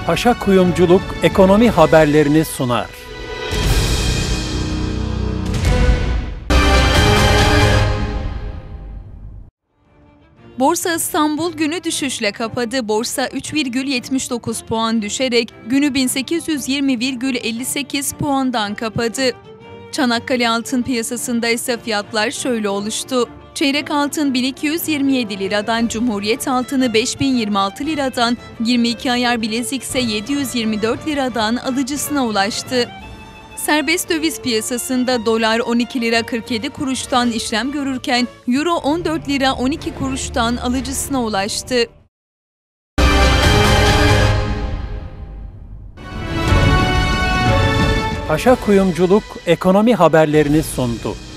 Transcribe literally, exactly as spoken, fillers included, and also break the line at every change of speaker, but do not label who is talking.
Paşa Kuyumculuk ekonomi haberlerini sunar.
Borsa İstanbul günü düşüşle kapadı. Borsa üç virgül yetmiş dokuz puan düşerek günü bin sekiz yüz yirmi virgül elli sekiz puandan kapadı. Çanakkale altın piyasasında ise fiyatlar şöyle oluştu. Çeyrek altın bin iki yüz yirmi yedi liradan, Cumhuriyet altını beş bin yirmi altı liradan, yirmi iki ayar bilezik ise yedi yüz yirmi dört liradan alıcısına ulaştı. Serbest döviz piyasasında dolar on iki lira kırk yedi kuruştan işlem görürken euro on dört lira on iki kuruştan alıcısına ulaştı.
Paşa Kuyumculuk ekonomi haberlerini sundu.